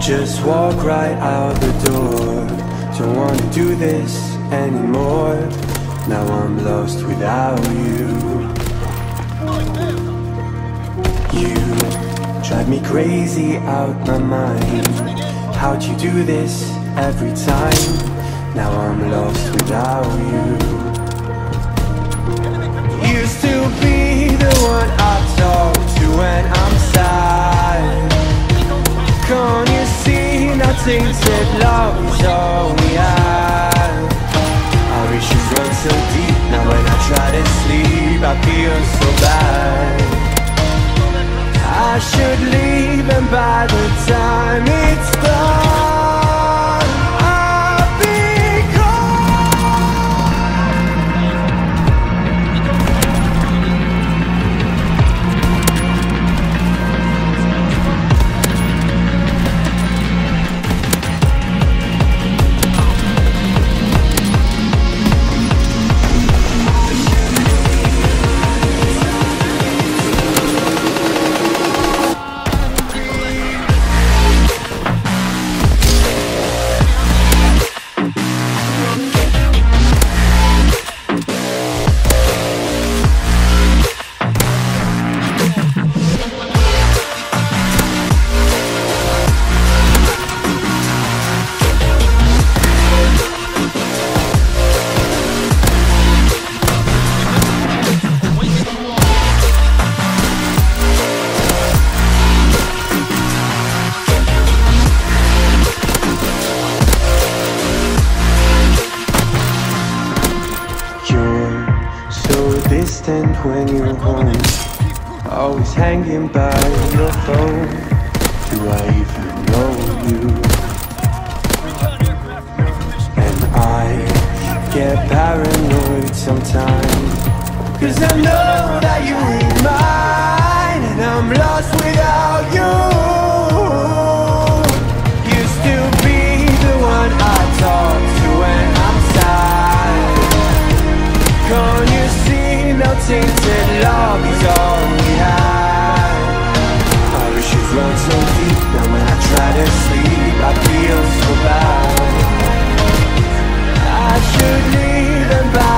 just walk right out the door. Don't wanna do this anymore. Now I'm lost without you. You drive me crazy out my mind. How'd you do this every time? Now I'm lost without you. Used to be the one I talk to when I'm sad. Can't you see now tainted love is all we have? Our issues run so deep. Now when I try to sleep I feel so bad. I should leave, and by the time it's done I'll be gone. Distant when you're home, always hanging by your phone. Do I even know you? And I get paranoid sometimes, 'cause I know that you ain't mine, and I'm lost without you. Used to be the one I talk to when I'm sad. Can't you see? Now tainted love is all we have. Our issues run so deep. Now when I try to sleep I feel so bad. I should leave, and by